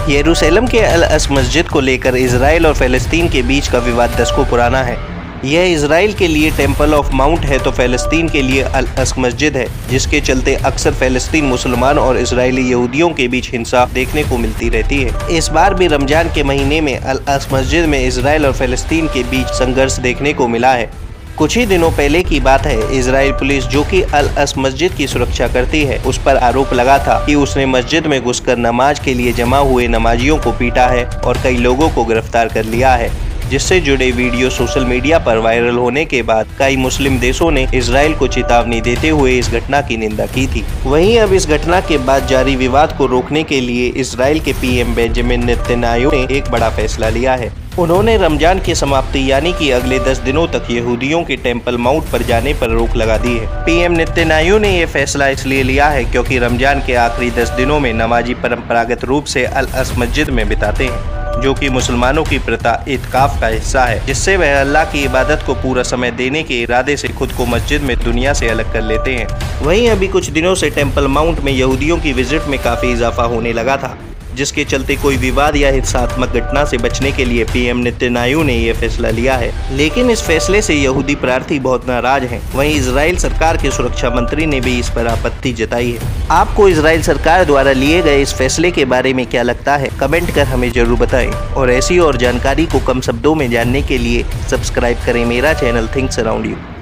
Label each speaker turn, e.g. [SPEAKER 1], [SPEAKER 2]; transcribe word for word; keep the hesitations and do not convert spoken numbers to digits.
[SPEAKER 1] यरूशलेम के अल अक्सा मस्जिद को लेकर इजराइल और फ़लस्तीन के बीच का विवाद दशकों पुराना है। यह इजराइल के लिए टेम्पल ऑफ माउंट है तो फ़लस्तीन के लिए अल अक्सा मस्जिद है, जिसके चलते अक्सर फ़लस्तीन मुसलमान और इजरायली यहूदियों के बीच हिंसा देखने को मिलती रहती है। इस बार भी रमजान के महीने में अल अक्सा मस्जिद में इजराइल और फ़लस्तीन के बीच संघर्ष देखने को मिला है। कुछ ही दिनों पहले की बात है, इजराइल पुलिस जो कि अल अक्सा मस्जिद की सुरक्षा करती है, उस पर आरोप लगा था कि उसने मस्जिद में घुसकर नमाज के लिए जमा हुए नमाजियों को पीटा है और कई लोगों को गिरफ्तार कर लिया है, जिससे जुड़े वीडियो सोशल मीडिया पर वायरल होने के बाद कई मुस्लिम देशों ने इजराइल को चेतावनी देते हुए इस घटना की निंदा की थी। वहीं अब इस घटना के बाद जारी विवाद को रोकने के लिए इजराइल के पीएम बेंजामिन नेतन्याहू ने एक बड़ा फैसला लिया है। उन्होंने रमजान की समाप्ति यानी कि अगले दस दिनों तक यहूदियों के टेम्पल माउंट पर जाने पर रोक लगा दी है। पीएम नेतन्याहू ने यह फैसला इसलिए लिया है क्योंकि रमजान के आखिरी दस दिनों में नमाजी परंपरागत रूप से अल अक्सा मस्जिद में बिताते हैं, जो कि मुसलमानों की प्रथा इत्काफ का हिस्सा है, जिससे वह अल्लाह की इबादत को पूरा समय देने के इरादे से खुद को मस्जिद में दुनिया से अलग कर लेते हैं। वहीं अभी कुछ दिनों से टेम्पल माउंट में यहूदियों की विजिट में काफी इजाफा होने लगा था, जिसके चलते कोई विवाद या हिंसात्मक घटना से बचने के लिए पीएम नेतन्याहू ने यह फैसला लिया है। लेकिन इस फैसले से यहूदी प्रार्थी बहुत नाराज हैं। वहीं इजराइल सरकार के सुरक्षा मंत्री ने भी इस पर आपत्ति जताई है। आपको इजराइल सरकार द्वारा लिए गए इस फैसले के बारे में क्या लगता है, कमेंट कर हमें जरूर बताएं। और ऐसी और जानकारी को कम शब्दों में जानने के लिए सब्सक्राइब करें मेरा चैनल थिंक्स अराउंड यू।